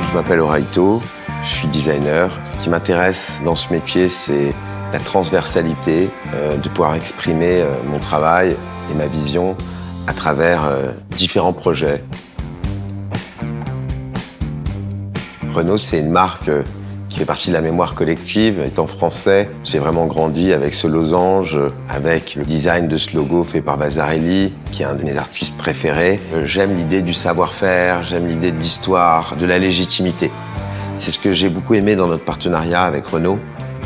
Je m'appelle Oraito, je suis designer. Ce qui m'intéresse dans ce métier, c'est la transversalité, de pouvoir exprimer mon travail et ma vision à travers différents projets. Renault, c'est une marque qui fait partie de la mémoire collective. Étant français, j'ai vraiment grandi avec ce losange, avec le design de ce logo fait par Vasarely, qui est un de mes artistes préférés. J'aime l'idée du savoir-faire, j'aime l'idée de l'histoire, de la légitimité. C'est ce que j'ai beaucoup aimé dans notre partenariat avec Renault.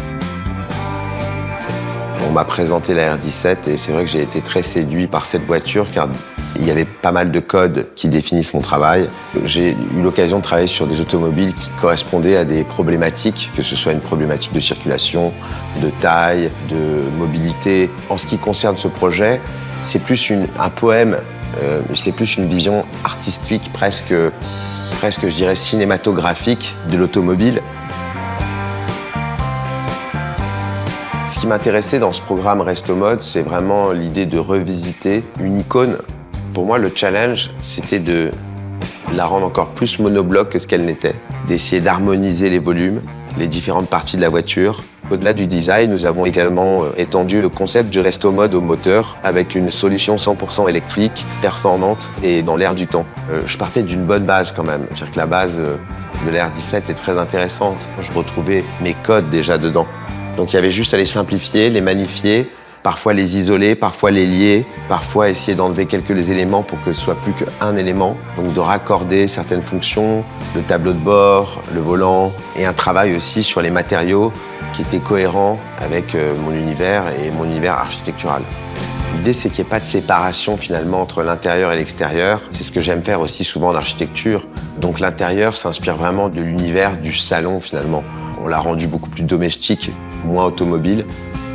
On m'a présenté la R17 et c'est vrai que j'ai été très séduit par cette voiture car il y avait pas mal de codes qui définissent mon travail. J'ai eu l'occasion de travailler sur des automobiles qui correspondaient à des problématiques, que ce soit une problématique de circulation, de taille, de mobilité. En ce qui concerne ce projet, c'est plus un poème, c'est plus une vision artistique, presque je dirais cinématographique de l'automobile. Ce qui m'intéressait dans ce programme Resto Mode, c'est vraiment l'idée de revisiter une icône. Pour moi, le challenge, c'était de la rendre encore plus monobloc que ce qu'elle n'était, d'essayer d'harmoniser les volumes, les différentes parties de la voiture. Au-delà du design, nous avons également étendu le concept du Resto Mode au moteur avec une solution 100% électrique, performante et dans l'air du temps. Je partais d'une bonne base quand même, c'est-à-dire que la base de la R17 est très intéressante. Je retrouvais mes codes déjà dedans. Donc il y avait juste à les simplifier, les magnifier, parfois les isoler, parfois les lier, parfois essayer d'enlever quelques éléments pour que ce soit plus qu'un élément. Donc de raccorder certaines fonctions, le tableau de bord, le volant, et un travail aussi sur les matériaux qui était cohérent avec mon univers et mon univers architectural. L'idée, c'est qu'il n'y ait pas de séparation finalement entre l'intérieur et l'extérieur. C'est ce que j'aime faire aussi souvent en architecture. Donc l'intérieur s'inspire vraiment de l'univers du salon finalement. On l'a rendu beaucoup plus domestique, moins automobile.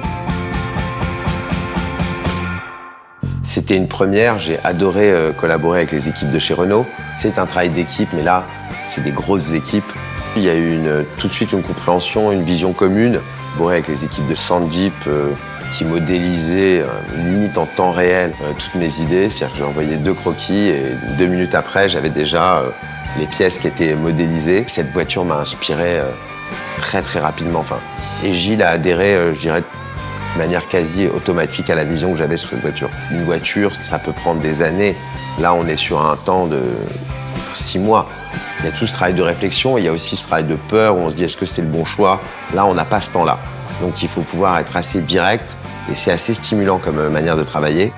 C'était une première, j'ai adoré collaborer avec les équipes de chez Renault. C'est un travail d'équipe, mais là, c'est des grosses équipes. Il y a eu tout de suite une compréhension, une vision commune. Collaborer avec les équipes de Sandjeep qui modélisaient limite en temps réel toutes mes idées. C'est-à-dire que j'ai envoyé 2 croquis et 2 minutes après, j'avais déjà les pièces qui étaient modélisées. Cette voiture m'a inspiré très très rapidement. Et Gilles a adhéré, je dirais, de manière quasi automatique à la vision que j'avais sur cette voiture. Une voiture, ça peut prendre des années. Là, on est sur un temps de 6 mois. Il y a tout ce travail de réflexion et il y a aussi ce travail de peur où on se dit est-ce que c'est le bon choix? Là, on n'a pas ce temps-là. Donc, il faut pouvoir être assez direct et c'est assez stimulant comme manière de travailler.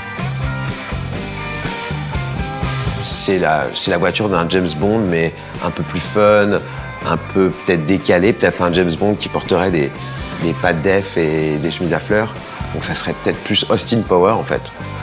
C'est la voiture d'un James Bond, mais un peu plus fun, un peu peut-être décalé, peut-être un James Bond qui porterait des pattes d'F et des chemises à fleurs. Donc ça serait peut-être plus Austin Power en fait.